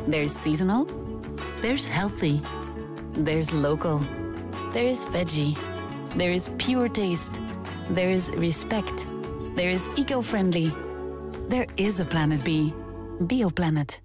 There's seasonal, there's healthy, there's local, there is veggie, there is pure taste, there is respect, there is eco-friendly. There is a Planet B. Bioplanet.